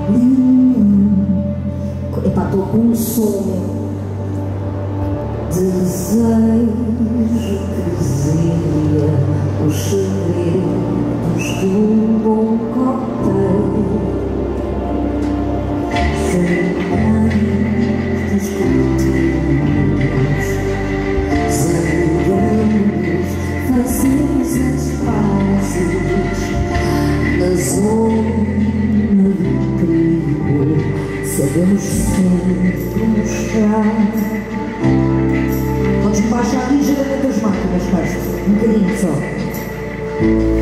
Epá, estou com um sonho. Desejo que dizia os segredos de um bom cocktail. Cenários discutidos, zangamos, fazemos as pazes na zona do perigo. Sabemos sempre mostrar. Podes baixar ligeiramente as máquinas, parça. Um bocadinho só.